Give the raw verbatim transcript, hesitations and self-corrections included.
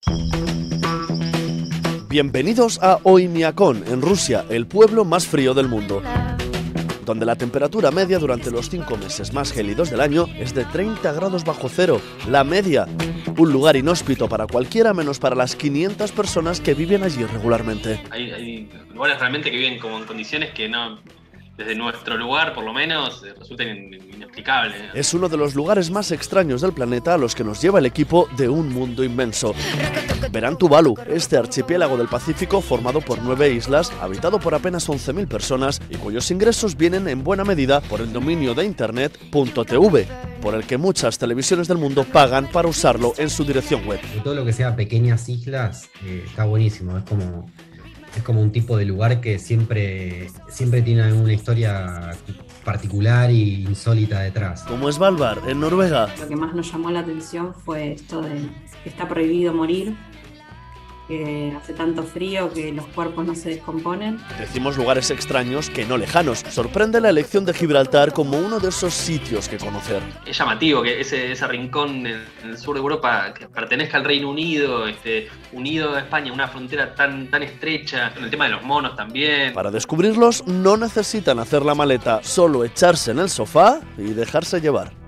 Bienvenidos a Oymyakon, en Rusia, el pueblo más frío del mundo, donde la temperatura media durante los cinco meses más gélidos del año es de treinta grados bajo cero, la media. Un lugar inhóspito para cualquiera menos para las quinientas personas que viven allí regularmente. Hay, hay lugares realmente que viven como en condiciones que no, desde nuestro lugar por lo menos, resultan inexplicables. Es uno de los lugares más extraños del planeta a los que nos lleva el equipo de un mundo inmenso. Verán Tuvalu, este archipiélago del Pacífico formado por nueve islas, habitado por apenas once mil personas y cuyos ingresos vienen en buena medida por el dominio de internet .tv, por el que muchas televisiones del mundo pagan para usarlo en su dirección web. Todo lo que sea pequeñas islas eh, está buenísimo, es como, es como un tipo de lugar que siempre, siempre tiene una historia particular e insólita detrás. Como Svalbard, en Noruega. Lo que más nos llamó la atención fue esto de que está prohibido morir, que hace tanto frío que los cuerpos no se descomponen. Decimos lugares extraños que no lejanos. Sorprende la elección de Gibraltar como uno de esos sitios que conocer. Es llamativo que ese, ese rincón en el sur de Europa que pertenezca al Reino Unido, este, unido a España, una frontera tan, tan estrecha, con el tema de los monos también. Para descubrirlos no necesitan hacer la maleta, solo echarse en el sofá y dejarse llevar.